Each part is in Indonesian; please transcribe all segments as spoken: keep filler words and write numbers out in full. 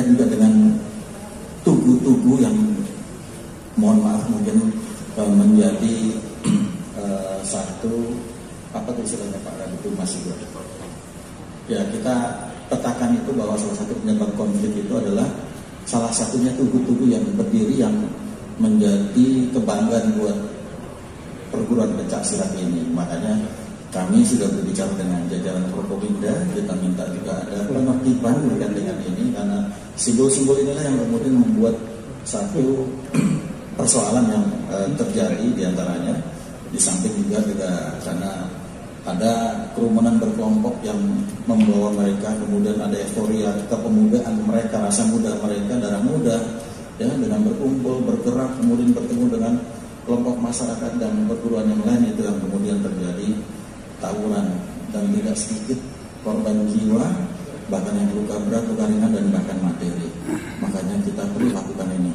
juga dengan tugu-tugu yang mohon maaf mungkin uh, menjadi uh, satu apa tuh istilahnya Pak Radit itu masih ber. Ya kita petakan itu bahwa salah satu penyebab konflik itu adalah salah satunya tugu-tugu yang berdiri yang menjadi kebanggaan buat perguruan pencaksilat ini. Makanya kami sudah berbicara dengan jajaran Forkopimda, kita minta juga ada penertiban berkaitan dengan ini karena simbol-simbol inilah yang kemudian membuat satu persoalan yang uh, terjadi diantaranya. Di samping juga juga karena ada kerumunan berkelompok yang membawa mereka, kemudian ada euforia kepemudaan mereka, rasa muda mereka, darah muda, ya dengan berkumpul, bergerak, kemudian bertemu dengan kelompok masyarakat dan perguruan yang lain, itu yang kemudian terjadi tawuran dan tidak sedikit korban jiwa, bahkan yang luka berat, luka ringan dan bahkan materi. Makanya kita perlu lakukan ini.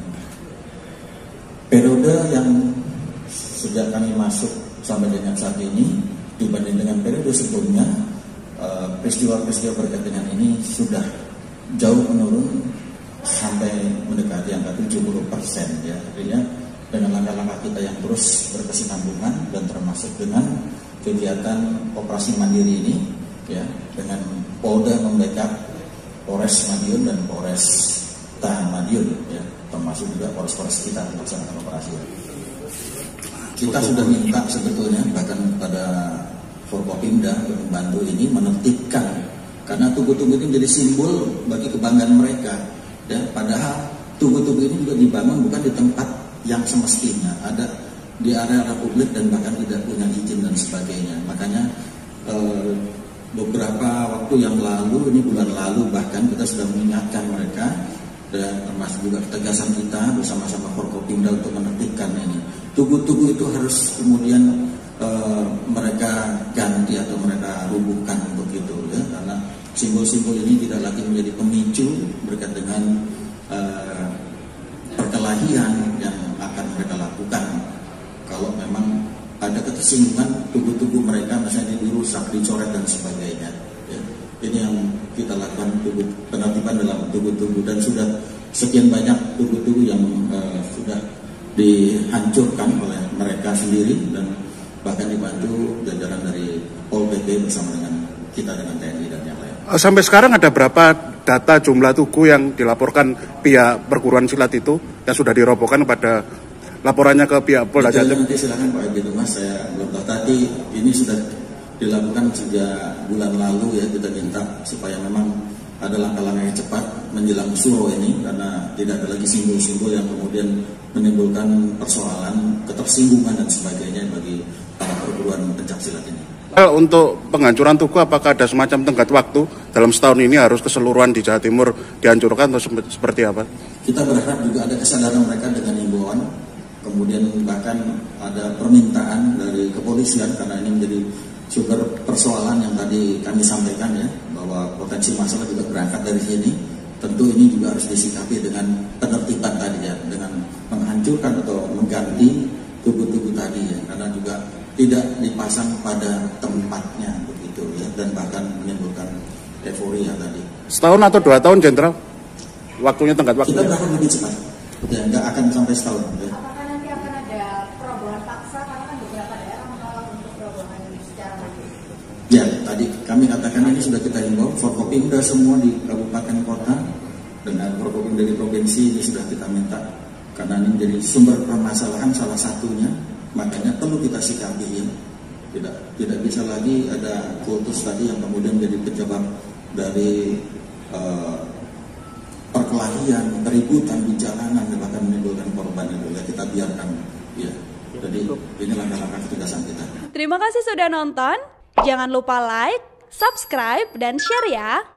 Periode yang sejak kami masuk sampai dengan saat ini dibanding dengan periode sebelumnya, peristiwa-peristiwa berkaitan dengan ini sudah jauh menurun sampai mendekati angka tujuh puluh persen ya. Artinya dengan langkah-langkah kita yang terus berkesinambungan dan termasuk dengan kegiatan operasi mandiri ini ya, dengan Polda membackup Polres Madiun dan Polres Madiun ya, termasuk juga Polres-Polres kita melaksanakan operasi. Kita sudah minta sebetulnya bahkan pada Forkopimda untuk membantu ini menertibkan, karena tugu-tugu ini menjadi simbol bagi kebanggaan mereka ya, padahal tugu-tugu ini juga dibangun bukan di tempat yang semestinya, ada di area publik dan bahkan tidak punya izin dan sebagainya. Makanya eh, beberapa waktu yang lalu, ini bulan lalu bahkan kita sudah mengingatkan mereka dan termasuk juga ketegasan kita bersama-sama Forkopimda untuk menertibkan ini. Tugu-tugu itu harus kemudian eh, mereka ganti atau mereka rubuhkan begitu ya, karena simbol-simbol ini tidak lagi menjadi pemicu berkaitan dengan eh, perkelahian yang akan mereka lakukan. Kalau memang ada ketersinggungan tubuh-tubuh mereka misalnya dirusak, dicoret dan sebagainya ya. Ini yang kita lakukan, tubuh, penertiban dalam tubuh-tubuh, dan sudah sekian banyak tubuh-tubuh yang uh, sudah dihancurkan oleh mereka sendiri dan bahkan dibantu jajaran dari Pol P P bersama dengan kita dengan T N I dan yang lain. Sampai sekarang ada berapa data jumlah tugu yang dilaporkan pihak perguruan silat itu yang sudah dirobohkan pada laporannya ke pihak Polda Jatim? Nanti silakan Pak Edi Mas, saya belum tahu. Tadi ini sudah dilakukan sejak bulan lalu ya, kita minta supaya memang ada langkah-langkah yang cepat menjelang suro ini, karena tidak ada lagi simbol-simbol yang kemudian menimbulkan persoalan, ketersinggungan dan sebagainya bagi para perguruan pencaksilat ini. Untuk penghancuran tugu, apakah ada semacam tenggat waktu dalam setahun ini harus keseluruhan di Jawa Timur dihancurkan atau seperti apa? Kita berharap juga ada kesadaran mereka dengan himbauan, kemudian bahkan ada permintaan dari kepolisian, karena ini menjadi sumber persoalan yang tadi kami sampaikan ya, bahwa potensi masalah juga berangkat dari sini. Tentu ini juga harus disikapi dengan penertiban tadi ya, dengan menghancurkan atau mengganti tugu-tugu tadi ya, karena juga tidak dipasang pada tempatnya begitu ya, dan bahkan menimbulkan euforia tadi. Setahun atau dua tahun, Jenderal? Waktunya tenggat waktu? Kita berharap lebih cepat, ya nggak akan sampai setahun. Ya. Apakah nanti akan ada perobohan paksa, karena kan beberapa daerah menolak untuk perobohan secara mandiri? Ya, tadi kami katakan ini sudah kita himbau, Forkopimda semua di kabupaten kota dengan Forkopimda di provinsi ini sudah kita minta, karena ini menjadi sumber permasalahan salah satunya. Makanya perlu kita sikapi ya. Tidak tidak bisa lagi ada kultus tadi yang kemudian menjadi penyebab dari uh, perkelahian, keributan di jalanan dan bahkan menimbulkan korban itu ya, kita biarkan ya. Jadi ini langkah-langkah ketegasan kita. Terima kasih sudah nonton. Jangan lupa like, subscribe, dan share ya.